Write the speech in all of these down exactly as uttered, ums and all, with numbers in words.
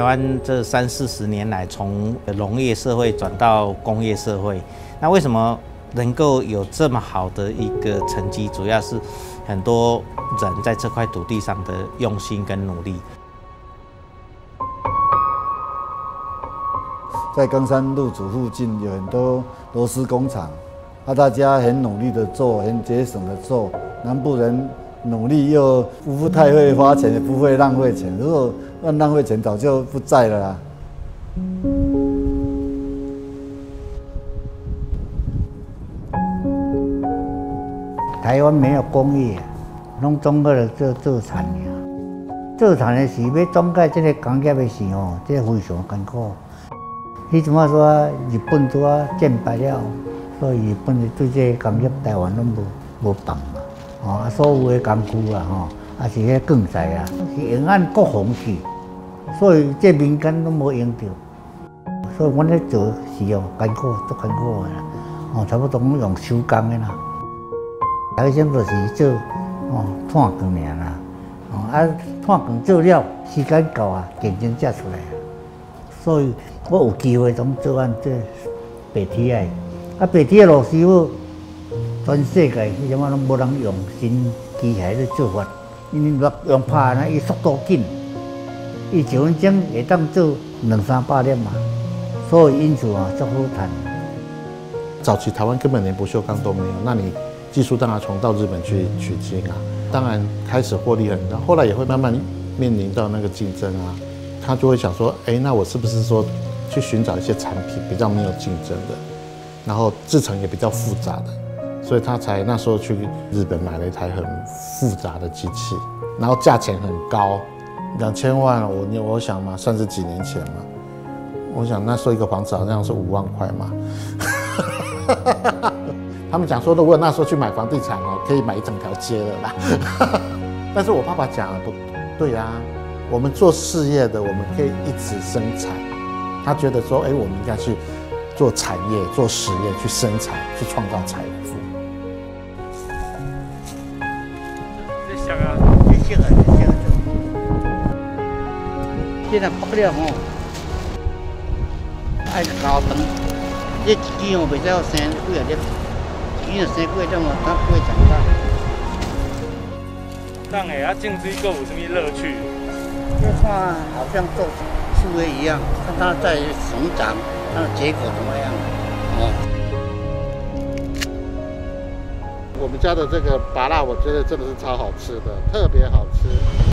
湾这三四十年来，从农业社会转到工业社会，那为什么能够有这么好的一个成绩？主要是很多人在这块土地上的用心跟努力。 在冈山路主附近有很多螺丝工厂，啊，大家很努力的做，很节省的做。南部人努力又不太会花钱，也不会浪费钱。如果乱浪费钱，早就不在了啦。 台湾没有工业，拢总个做做产呀。做产的是要总介这个工业的时候，这个非常艰苦。迄阵啊说日本拄啊战败了，所以日本对这个工业台湾拢无无放嘛。哦，啊，所有的工区啊，吼，啊是迄钢材啊，是用按国防去，所以这民间都无用到。所以阮咧做是哦艰苦，足艰苦的啦。哦，差不多用手工的啦。台先就是做哦炭钢尔啦。哦，啊炭钢做了，时间到啊，竞争才出来啊。所以我有机会总做按这白铁的，啊白铁的螺丝母，全世界迄阵啊拢无人用新机械咧做法，因为用拍呢，伊速度紧，伊一分钟会当做两三百粒嘛，所以因此啊，足好赚。 早期台湾根本连不锈钢都没有，那你技术当然从到日本去取经啊，当然开始获利很大，后来也会慢慢面临到那个竞争啊。他就会想说，哎，那我是不是说去寻找一些产品比较没有竞争的，然后制成也比较复杂的，所以他才那时候去日本买了一台很复杂的机器，然后价钱很高，两千万，我我想嘛，算是几年前嘛，我想那时候一个房子好像是五万块嘛。他们讲说，如果那时候去买房地产哦，可以买一整条街了啦。但是我爸爸讲不对啊。我们做事业的，我们可以一直生产。他觉得说，哎，我们应该去做产业、做实业，去生产，去创造财富。 这香啊，这香啊，这香啊！这若剥了吼，爱高长，这一支吼袂使要生几啊粒，一支若生几粒嘛，它不会长大。 当下啊，种水果有什么乐趣？ 就看好像做树叶一样，看它在成长，它的结果怎么样？哦。 我们家的这个芭乐，我觉得真的是超好吃的，特别好吃。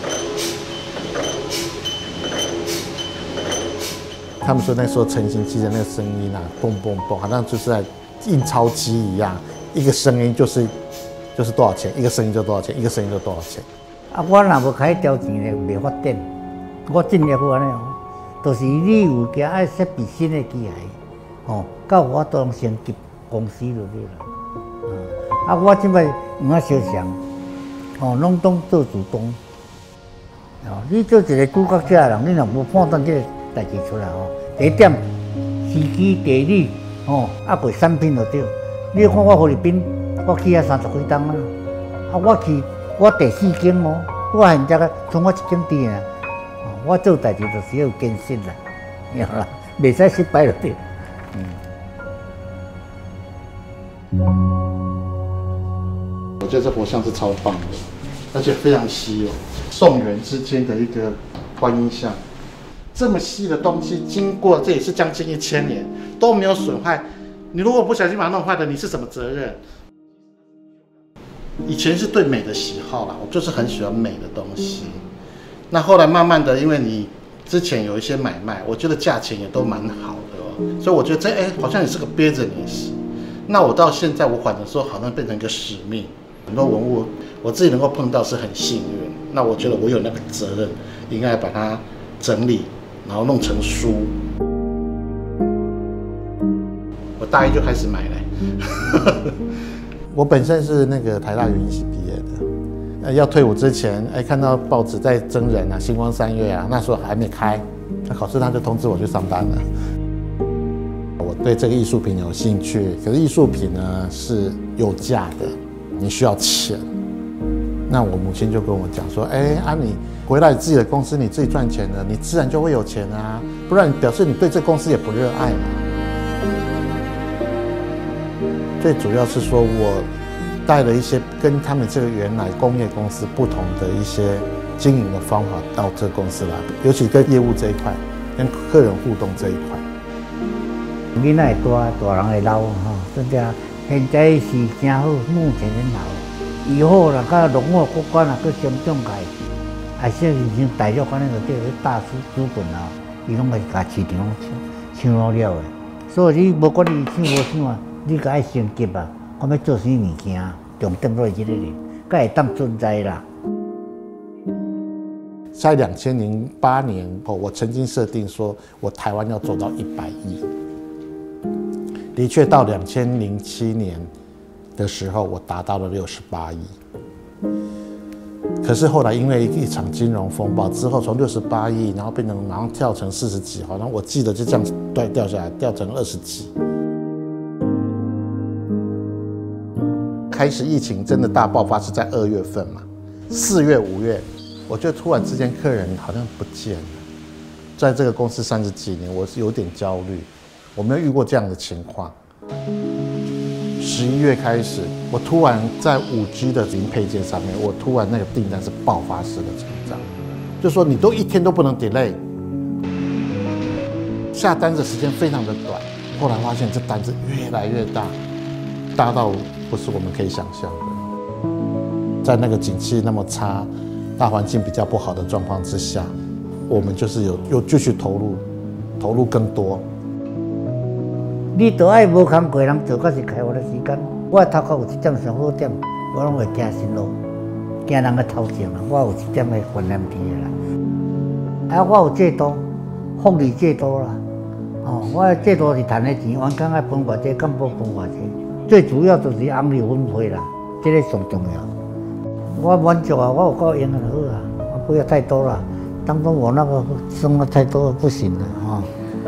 他们说那时候成型机的那个声音啊，嘣嘣嘣，好像就是在印钞机一样，一个声音就是就是多少钱，一个声音就多少钱，一个声音就多少钱。 啊，我若无开条钱咧，袂发展。我尽力去安尼哦，就是你有惊爱设备新的机械，哦，到我都能升级公司就对了。啊，我即摆唔啊小想，哦，拢当做主动。哦，你做一个主角者人，你若无判断这个代志出来哦，第一点时机地理，哦，啊袂产品就对。你看我菲律宾，我去遐三十几档啊，啊我去我第四间哦，我现在个从我一间店啊。我做代志就是要有坚信啦，晓啦，袂使失败就对。 嗯。我觉得这佛像是超棒的，而且非常稀有，宋元之间的一个观音像，这么细的东西，经过这也是将近一千年都没有损坏，你如果不小心把它弄坏了，你是什么责任？以前是对美的喜好啦，我就是很喜欢美的东西。那后来慢慢的，因为你之前有一些买卖，我觉得价钱也都蛮好的哦，所以我觉得这哎好像也是个 business。那我到现在我反正说好像变成一个使命，很多文物我自己能够碰到是很幸运。那我觉得我有那个责任，应该把它整理，然后弄成书。我大一就开始买了。我本身是那个台大园艺系毕业的。要退伍之前，哎，看到报纸在征人啊，星光三月啊，那时候还没开，那考试他就通知我去上班了。我对这个艺术品有兴趣，可是艺术品呢是有价的，你需要钱。那我母亲就跟我讲说，哎，啊你回来自己的公司，你自己赚钱了，你自然就会有钱啊，不然表示你对这公司也不热爱嘛。最主要是说我带了一些跟他们这个原来工业公司不同的一些经营的方法到这个公司来，尤其跟业务这一块，跟客人互动这一块。 囡仔会大，大人会老哈，真正现在是真好，目前很好。以后啦，甲农业国家啦，佮相中开，啊，现在已经大陆反正就这个大资资本啊，伊拢会甲市场抢抢了了。所以你无管你抢无抢啊，你甲爱升级啊，我要做啥物件，重点都是这个人，才会当存在啦。 在两千零八年后，我曾经设定说，我台湾要做到一百亿。的确，到两千零七年的时候，我达到了六十八亿。可是后来因为一场金融风暴之后，从六十八亿，然后变成马上跳成四十几，好像我记得就这样掉掉下来，掉成二十几。开始疫情真的大爆发是在二月份嘛，四月、五月，我觉得突然之间客人好像不见了。在这个公司三十几年，我是有点焦虑。我没有遇过这样的情况。十一月开始，我突然在五 G 的零配件上面，我突然那个订单是爆发式的成长，就说你都一天都不能 delay， 下单的时间非常的短。后来发现这单子越来越大，大到不是我们可以想象的。在那个景气那么差、大环境比较不好的状况之下，我们就是有又继续投入，投入更多。 你都爱无工课人做，甲是开发的时间。我头壳有一点上好点，我拢会惊心路，惊人个头前啊。我有一点个观念伫个啦。啊，我有制度，福利制度啦。哦，我的制度是赚的钱，员工爱分偌济，干部分偌济。最主要就是红利分配啦，这个上重要。我满足啊，我有够用就好啊，我不要太多了。当中我那个生活太多不行了啊。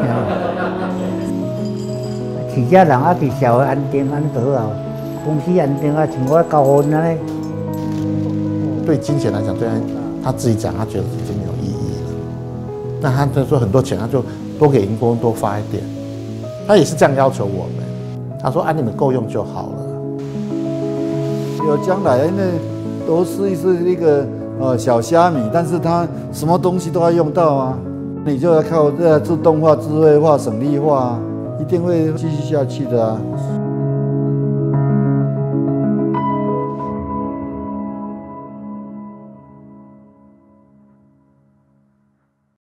自家人啊，伫社会安定安就好啊，公司安定啊，像我交分安尼。 对金钱来讲，对他自己讲，他觉得已经没有意义了。那他就说很多钱，他就多给员工多发一点。他也是这样要求我们。他说：“啊，你们够用就好了。” 有将来，那都是是一个呃小虾米，但是它什么东西都要用到啊，你就要靠这自动化、智慧化、省力化、啊。一定会继续下去的啊。